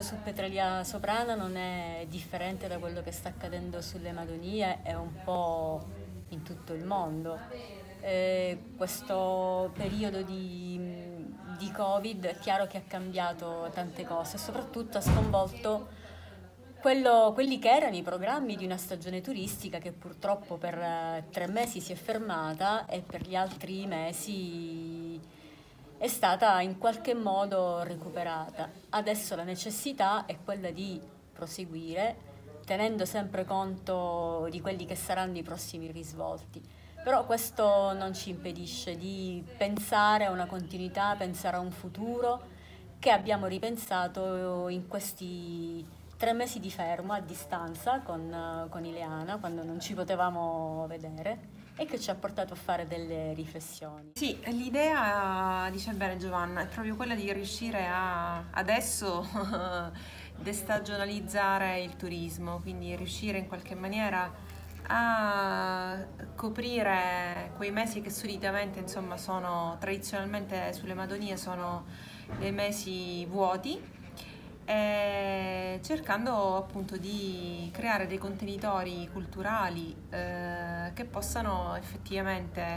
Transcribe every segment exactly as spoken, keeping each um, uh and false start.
Su Petralia Soprana non è differente da quello che sta accadendo sulle Madonie, è un po' in tutto il mondo. Eh, questo periodo di, di Covid è chiaro che ha cambiato tante cose e soprattutto ha sconvolto quello- quelli che erano i programmi di una stagione turistica che purtroppo per eh, tre mesi si è fermata e per gli altri mesi è stata in qualche modo recuperata. Adesso la necessità è quella di proseguire tenendo sempre conto di quelli che saranno i prossimi risvolti. Però questo non ci impedisce di pensare a una continuità, pensare a un futuro che abbiamo ripensato in questi tre mesi di fermo a distanza con, eh, con Ileana, quando non ci potevamo vedere, e che ci ha portato a fare delle riflessioni. Sì, l'idea, dice bene Giovanna, è proprio quella di riuscire a adesso destagionalizzare il turismo, quindi riuscire in qualche maniera a coprire quei mesi che solitamente, insomma, sono tradizionalmente sulle Madonie sono dei mesi vuoti, e cercando appunto di creare dei contenitori culturali eh, che possano effettivamente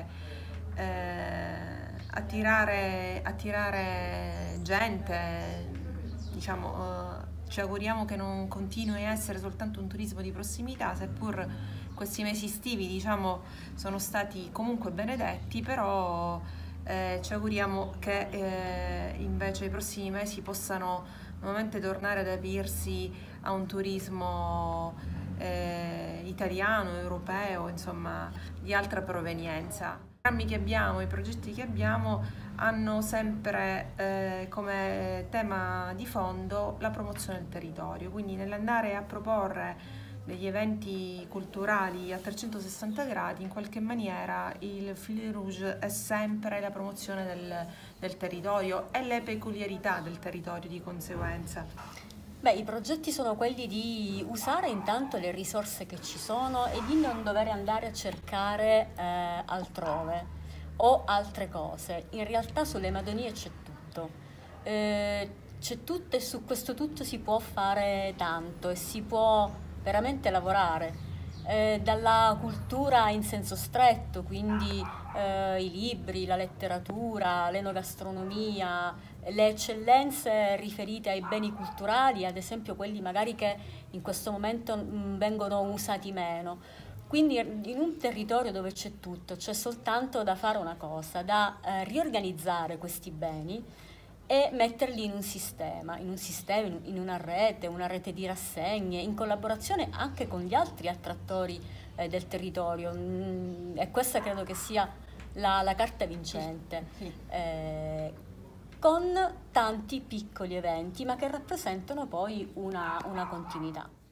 eh, attirare, attirare gente, diciamo, eh, ci auguriamo che non continui a essere soltanto un turismo di prossimità, seppur questi mesi estivi, diciamo, sono stati comunque benedetti, però eh, ci auguriamo che eh, invece i prossimi mesi possano nuovamente tornare ad aprirsi a un turismo eh, italiano, europeo, insomma, di altra provenienza. I programmi che abbiamo, i progetti che abbiamo hanno sempre eh, come tema di fondo la promozione del territorio, quindi nell'andare a proporre degli eventi culturali a trecentosessanta gradi, in qualche maniera il fil rouge è sempre la promozione del, del territorio e le peculiarità del territorio di conseguenza. Beh, i progetti sono quelli di usare intanto le risorse che ci sono e di non dover andare a cercare eh, altrove o altre cose. In realtà sulle Madonie c'è tutto. Eh, c'è tutto e su questo tutto si può fare tanto e si può veramente lavorare. Eh, dalla cultura in senso stretto, quindi eh, i libri, la letteratura, l'enogastronomia, le eccellenze riferite ai beni culturali, ad esempio quelli magari che in questo momento mh, vengono usati meno. Quindi in un territorio dove c'è tutto, c'è soltanto da fare una cosa, da eh, riorganizzare questi beni e metterli in un sistema, in un sistema, in una rete, una rete di rassegne, in collaborazione anche con gli altri attrattori eh, del territorio. Mm, e questa credo che sia la, la carta vincente, eh, con tanti piccoli eventi, ma che rappresentano poi una, una continuità.